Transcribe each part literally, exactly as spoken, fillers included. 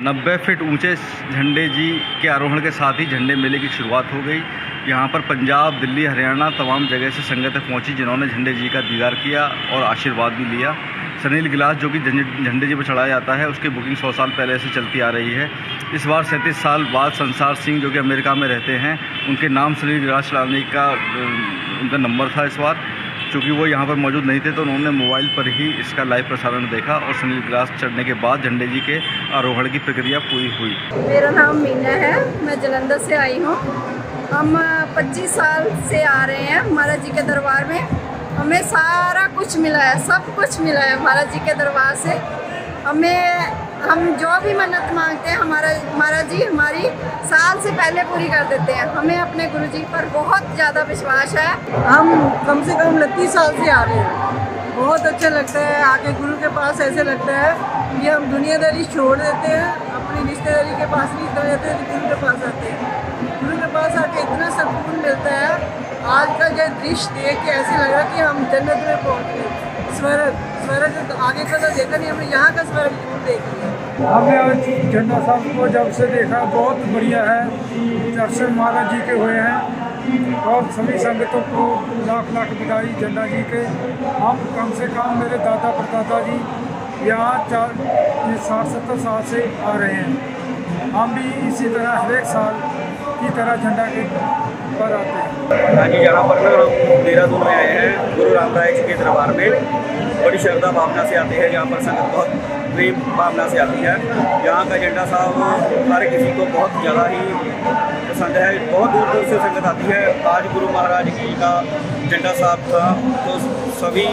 नब्बे फीट ऊंचे झंडे जी के आरोहण के साथ ही झंडे मेले की शुरुआत हो गई। यहाँ पर पंजाब, दिल्ली, हरियाणा तमाम जगह से संगतें पहुँची जिन्होंने झंडे जी का दीदार किया और आशीर्वाद भी लिया। सनील गिलास जो कि झंडे जी पर चढ़ाया जाता है उसकी बुकिंग सौ साल पहले से चलती आ रही है। इस बार सैंतीस साल बाद संसार सिंह जो कि अमेरिका में रहते हैं उनके नाम सनील गिलास चढ़ाने का उनका नंबर था इस बार। चूँकि वो यहाँ पर मौजूद नहीं थे तो उन्होंने मोबाइल पर ही इसका लाइव प्रसारण देखा और सनील गिलास चढ़ने के बाद झंडे जी के आरोहण की प्रक्रिया पूरी हुई। मेरा नाम मीना है, मैं जलंधर से आई हूँ। हम पच्चीस साल से आ रहे हैं महाराज जी के दरबार में। हमें सारा कुछ मिला है, सब कुछ मिला है महाराज जी के दरबार से। हमें हम जो भी मन्नत मांगते हैं हमारा महाराज जी हमारी साल से पहले पूरी कर देते हैं। हमें अपने गुरु जी पर बहुत ज़्यादा विश्वास है। हम कम से कम उनतीस साल से आ रहे हैं। बहुत अच्छा लगता है आके गुरु के पास। ऐसे लगता है कि हम दुनियादारी छोड़ देते हैं, अपनी रिश्तेदारी के पास नहीं रहते, गुरु के पास आते हैं। गुरु के पास आके इतना सुकून मिलता है। आज का जो दृश्य देख के ऐसे लग रहा कि हम जन्नत में पहुँच गए। स्वर्ग स्वर्ग तो आगे का तो देखा नहीं, हमने यहाँ का स्वर्ग जरूर देख लिया। हमने आज झंडा साहब को जब से देखा बहुत बढ़िया है। दर्शन महाराज जी के हुए हैं और सभी संगतों को लाख लाख बधाई झंडा जी के। हम कम से कम मेरे दादा परदादा जी यहाँ चार साठ सत्तर साल से आ रहे हैं। हम भी इसी तरह हर एक साल की तरह झंडा के पर आते हैं। हाँ जी, यहाँ पर ना हम देहरादून में आए हैं गुरु रामराय जी के दरबार में। बड़ी श्रद्धा भावना से आते हैं, यहाँ पर संगत बहुत प्रेम भावना से आती है। यहाँ का झंडा साहब हर किसी को बहुत ज़्यादा ही पसंद है। बहुत दूर दूर से संगत आती है। आज गुरु महाराज जी का झंडा साहब था तो सभी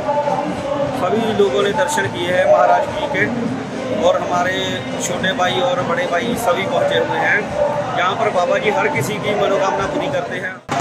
सभी लोगों ने दर्शन किए हैं महाराज जी के और हमारे छोटे भाई और बड़े भाई सभी पहुँचे हुए हैं। यहाँ पर बाबा जी हर किसी की मनोकामना पूरी करते हैं।